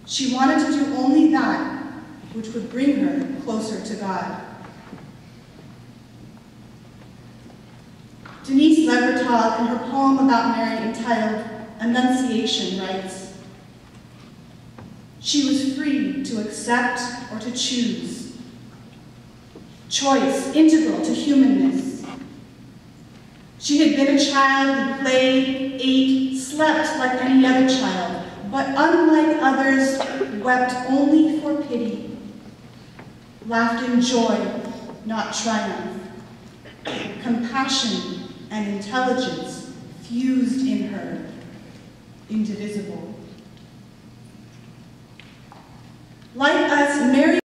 She wanted to do only that which would bring her closer to God. Denise Levertov, in her poem about Mary entitled Annunciation, writes, "She was free to accept or to choose. Choice integral to humanness. She had been a child who played, ate, slept like any other child, but unlike others, wept only for pity, laughed in joy, not triumph. Compassion and intelligence fused in her, indivisible." Like us, Mary